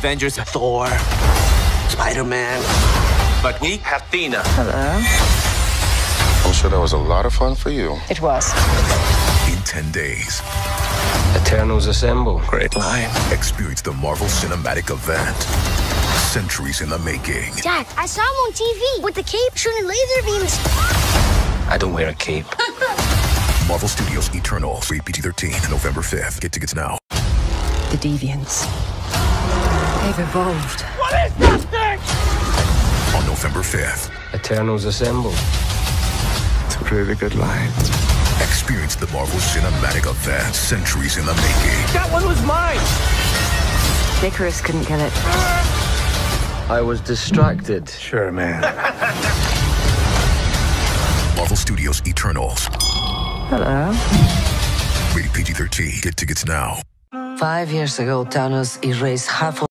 Avengers, Thor, Spider-Man. But we have Athena. I'm sure that was a lot of fun for you. It was. In 10 days. Eternals assemble. Great line. Experience the Marvel Cinematic Event. Centuries in the making. Dad, I saw him on TV with the cape shooting laser beams. I don't wear a cape. Marvel Studios Eternals, rated PG-13, November 5th. Get tickets now. The Deviants. They've evolved. What is that thing? On November 5th. Eternals assemble. It's a really good line. Experience the Marvel Cinematic Event. Centuries in the making. That one was mine. Icarus couldn't kill it. I was distracted. Sure, man. Marvel Studios Eternals. Hello. Rated PG-13. Get tickets now. 5 years ago, Thanos erased half of